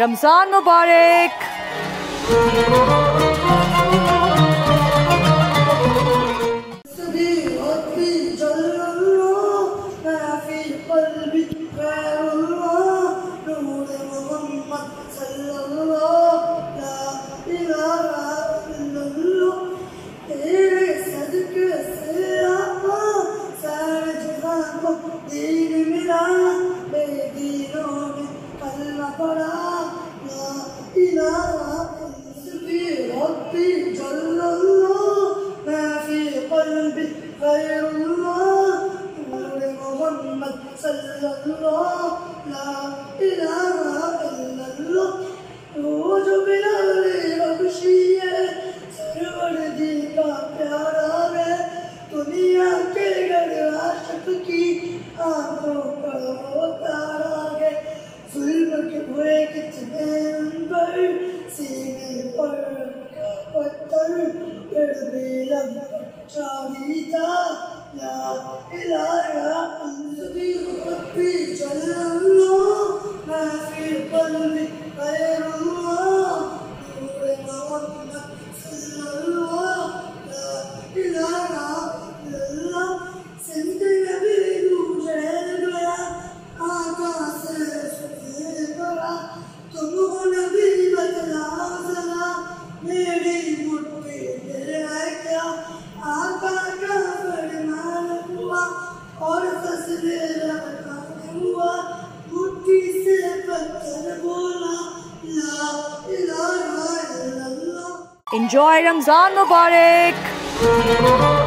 रमजान मुबारक। दुनिया के घर आशिक की आंखों का वो तारा है, जुल्म के बुरे कितने पर सीने पर पत्थर फिर भी लब चाबी था। या इलाहा अंजलि रब्बी जल्लल्लाह मैं फिर पल्ली खैरुल्लाह नूरे मोहम्मद सल्लल्लाह ला इलाहा इल्लल्लाह। जिंदगी भी गुजर गया आकाश से बड़ा, तुमने भी बदला जरा मेरी मुट्ठी में है क्या। आका का फरमान हुआ और फसले हुआ, मुट्ठी से पत्थर बोला ला इलाहा इल्लल्लाह। Enjoy Ramzan Mubarak.